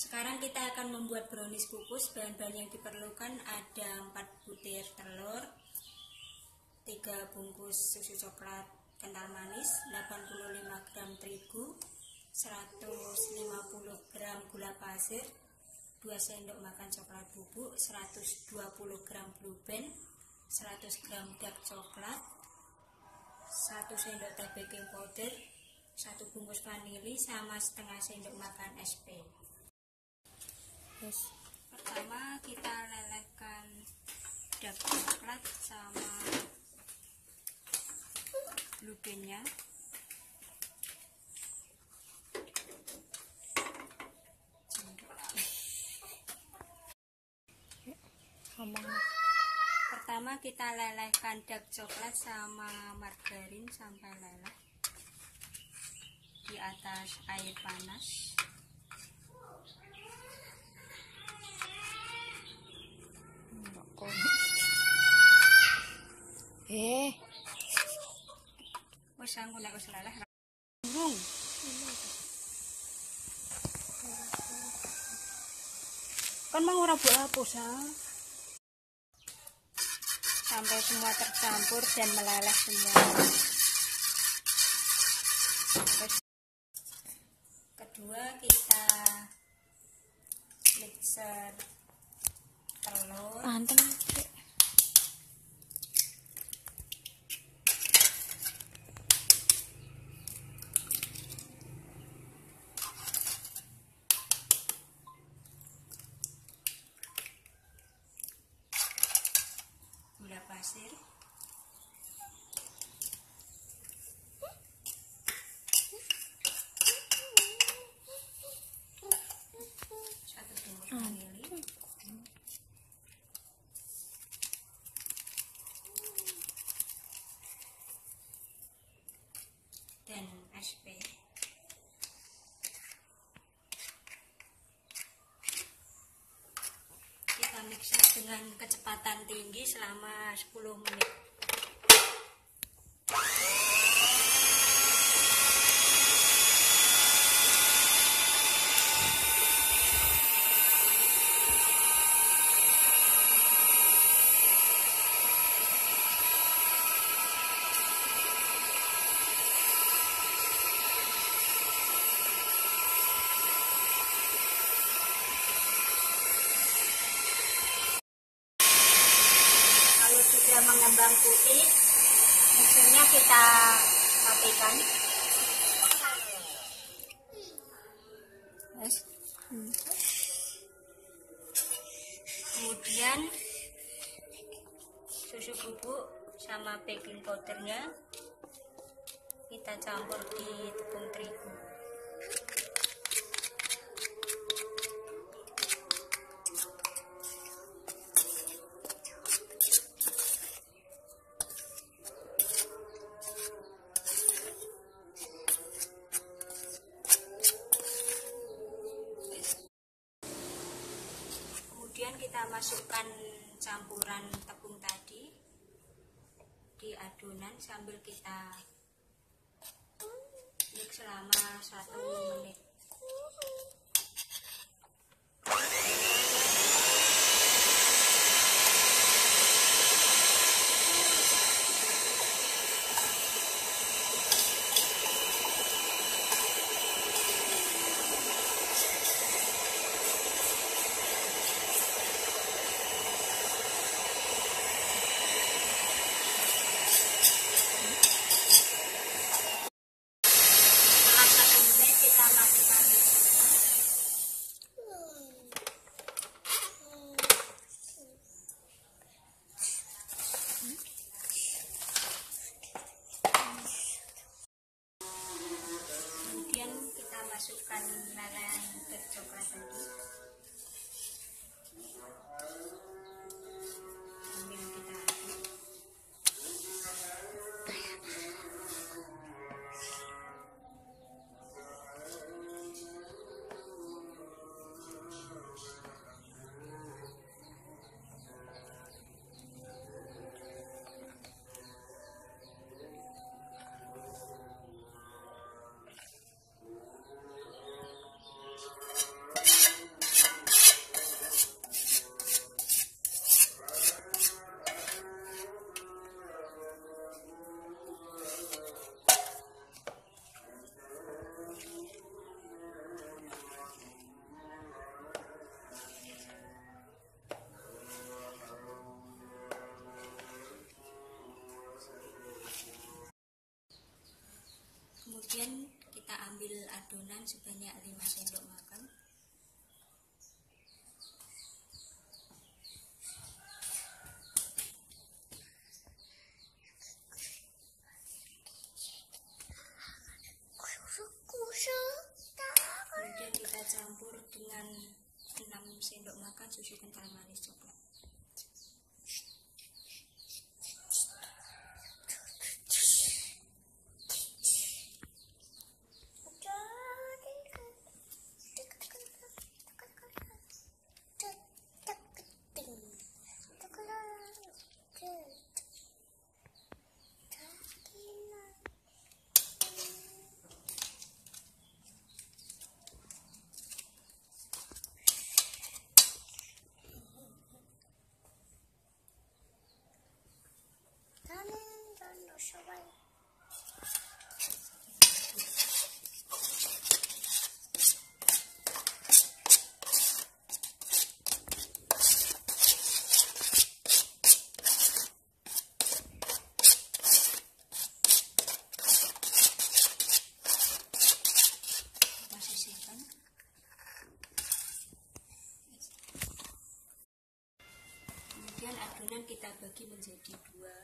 Sekarang kita akan membuat brownies kukus. Bahan-bahan yang diperlukan ada 4 butir telur, 3 bungkus susu coklat kental manis, 85 gram terigu, 150 gram gula pasir, 2 sendok makan coklat bubuk, 120 gram blue band, 100 gram dark coklat, 1 sendok teh baking powder, 1 bungkus vanili, sama setengah sendok makan SP. Pertama kita lelehkan dark coklat sama blue bandnya. Pertama kita lelehkan dark coklat sama margarin sampai leleh di atas air panas. Wis aku nek wis leleh burung. Kan mang ora buat hapus sampai semua tercampur dan meleleh semua. Kedua kita mixer telur. Gula pasir, satu bungkus vanili, dan SP. Kita mix dengan kecepatan tinggi selama 10 menit. Mengembang putih, mixernya kita matikan. Kemudian susu bubuk sama baking powdernya kita campur di tepung terigu. Kemudian kita masukkan campuran tepung tadi di adonan sambil kita mix selama 1 menit. Kemudian kita masukkan lelehan dark coklat tadi. Sambil kita aduk. ambil adonan sebanyak 5 sendok makan. Kemudian kita campur dengan 6 sendok makan susu kental manis coklat. Kemudian adonan kita bagi menjadi dua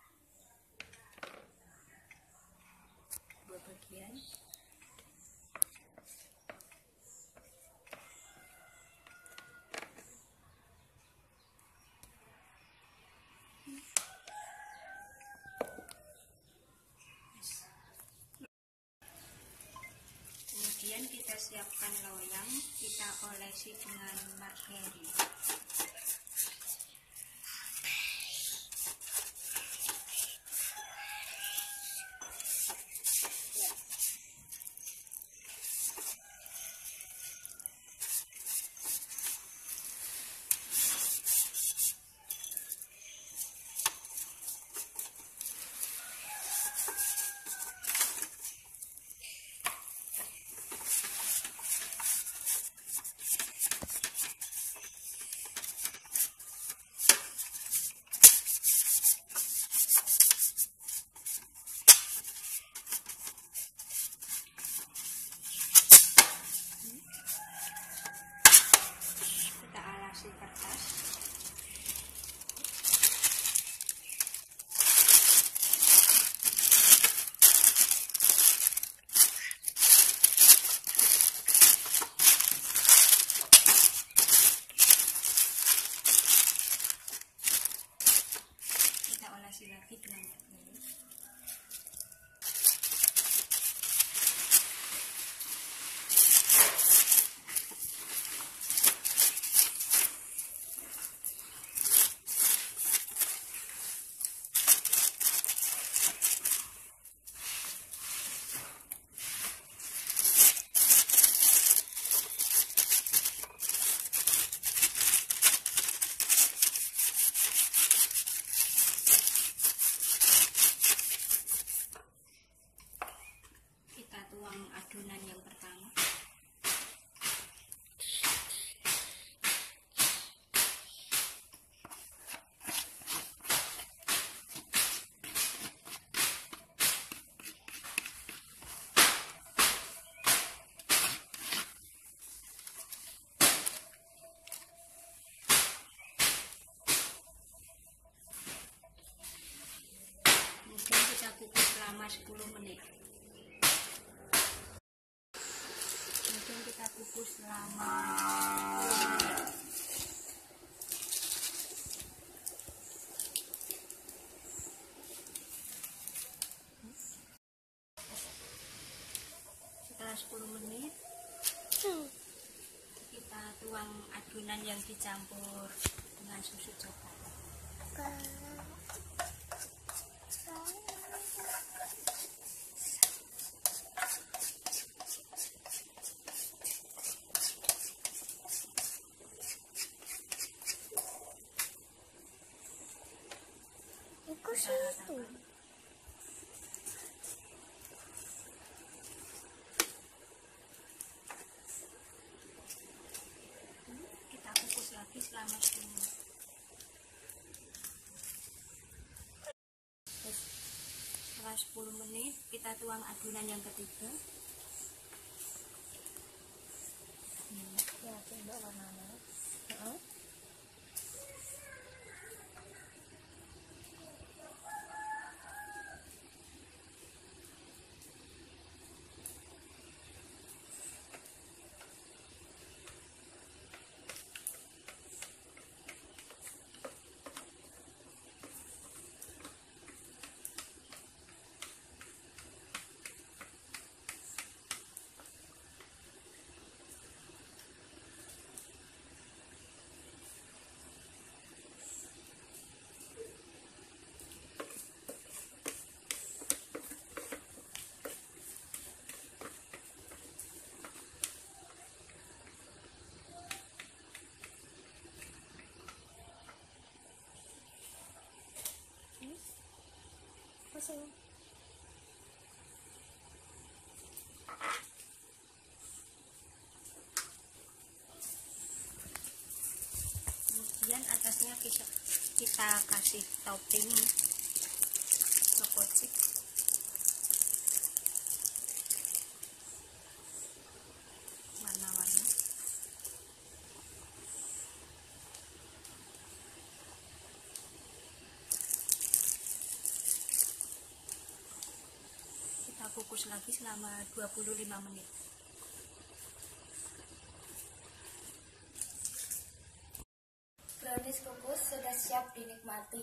bagian. Kemudian kita siapkan loyang, kita olesi dengan margarin. Lagi dengan margarin. Tuang adonan yang pertama. Kemudian kita kukus selama 10 menit. Kita kukus selama 10 menit. Setelah 10 menit kita tuang adonan yang dicampur dengan susu coklat. Kita kukus lagi selama 10 menit. Setelah 10 menit kita tuang adonan yang ketiga. Mbak warnanya. Heeh. Pasang. Kemudian atasnya kita kasih topping choco chip. Warna-warni. Kita kukus lagi selama 25 menit. Brownies kukus sudah siap dinikmati.